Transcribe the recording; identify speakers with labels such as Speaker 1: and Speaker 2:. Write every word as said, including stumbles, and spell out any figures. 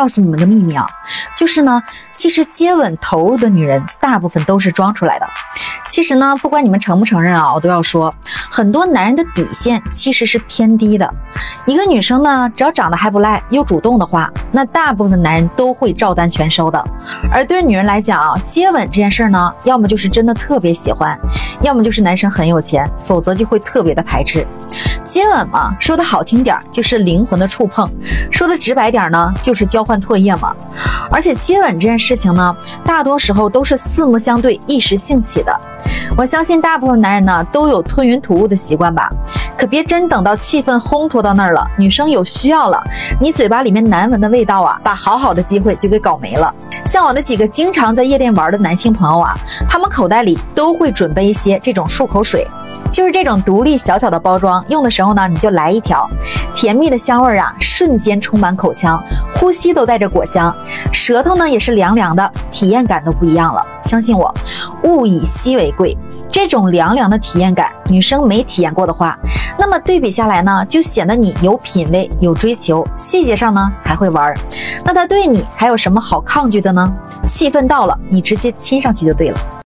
Speaker 1: 告诉你们个秘密啊，就是呢，其实接吻投入的女人大部分都是装出来的。其实呢，不管你们承不承认啊，我都要说，很多男人的底线其实是偏低的。一个女生呢，只要长得还不赖，又主动的话，那大部分男人都会照单全收的。而对女人来讲啊，接吻这件事呢，要么就是真的特别喜欢，要么就是男生很有钱，否则就会特别的排斥。接吻嘛，说的好听点就是灵魂的触碰，说的直白点呢，就是交换唾液嘛。而且接吻这件事情呢，大多时候都是四目相对，一时兴起的。我相信大部分男人呢都有吞云吐雾的习惯吧，可别真等到气氛烘托到那儿了，女生有需要了，你嘴巴里面难闻的味道啊，把好好的机会就给搞没了。像我那几个经常在夜店玩的男性朋友啊，他们口袋里都会准备一些这种漱口水，就是这种独立小小的包装，用的时候呢你就来一条，甜蜜的香味啊瞬间充满口腔，呼吸都带着果香，舌头呢也是凉凉的，体验感都不一样了。相信我，物以稀为贵，这种凉凉的体验感，女生没体验过的话，那么对比下来呢，就显得你有品味、有追求，细节上呢还会玩。那他对你还有什么好抗拒的呢？气氛到了，你直接亲上去就对了。